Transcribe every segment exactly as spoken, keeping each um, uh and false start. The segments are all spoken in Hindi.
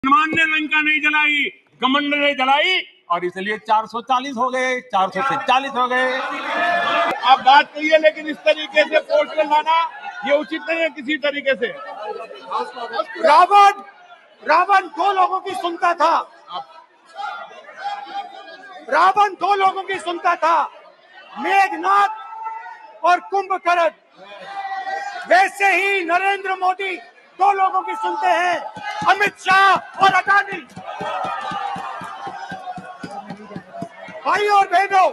हनुमान ने लंका नहीं जलाई, कमंड ने जलाई और इसलिए चार सौ चालीस हो गए, चार सौ से चालीस हो गए। आप बात करिए, लेकिन इस तरीके से पोस्टर लाना ये उचित नहीं है किसी तरीके से। रावण रावण दो लोगों की सुनता था, रावण दो लोगों की सुनता था, मेघनाथ और कुंभकर्ण। वैसे ही नरेंद्र मोदी दो लोगों की सुनते हैं, अमित शाह और अडानी। भाई और बहनों,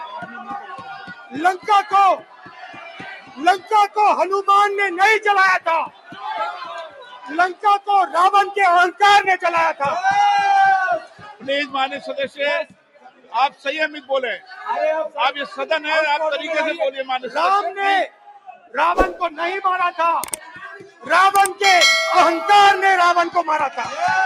लंका को लंका को हनुमान ने नहीं जलाया था, लंका को रावण के अहंकार ने जलाया था। प्लीज माननीय सदस्य, आप संयमित बोले। आप ये सदन है, आप तरीके से बोलिए। माननीय राम ने रावण को नहीं मारा था, रावण के अहंकार ने रावण को मारा था।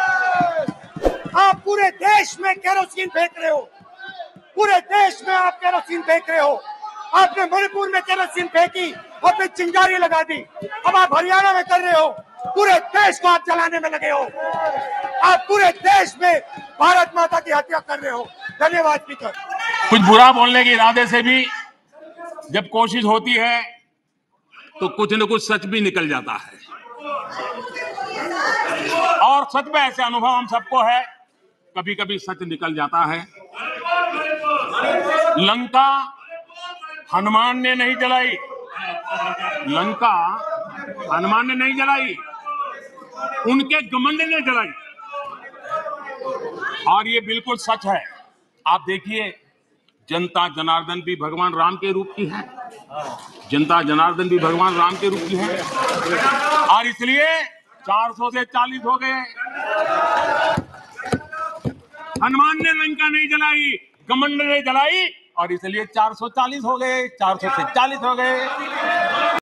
आप पूरे देश में केरोसिन फेंक रहे हो, पूरे देश में आप केरोसिन फेंक रहे हो। आपने मणिपुर में केरोसिन फेंकी और फिर चिंगारी लगा दी। अब आप हरियाणा में कर रहे हो, पूरे देश को आप जलाने में लगे हो। आप पूरे देश में भारत माता की हत्या कर रहे हो। धन्यवाद स्पीकर। कुछ बुरा बोलने के इरादे से भी जब कोशिश होती है तो कुछ न कुछ सच भी निकल जाता है, और सच में ऐसे अनुभव हम सबको है, कभी कभी सच निकल जाता है। लंका हनुमान ने नहीं जलाई, लंका हनुमान ने नहीं जलाई, उनके घमंड ने जलाई, और ये बिल्कुल सच है। आप देखिए, जनता जनार्दन भी भगवान राम के रूप की है, जनता जनार्दन भी भगवान राम के रूप की है, और इसलिए चार सौ से चालीस हो गए। हनुमान ने लंका नहीं जलाई, कमंड ने जलाई और इसलिए चार सौ चालीस हो गए, चार सौ से चालीस हो गए।